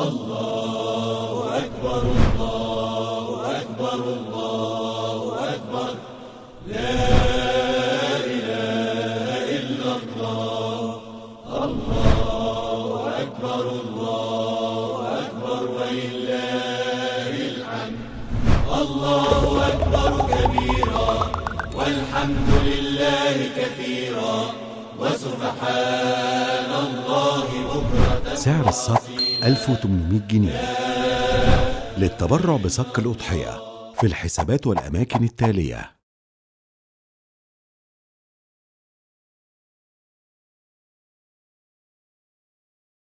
الله أكبر الله أكبر الله أكبر لا إله إلا الله. الله أكبر الله أكبر ولله الحمد. الله أكبر كبيرا والحمد لله كثيرا وسبحان الله بكرة. سعر الصك 1800 جنيه. للتبرع بصك الأضحية في الحسابات والأماكن التالية: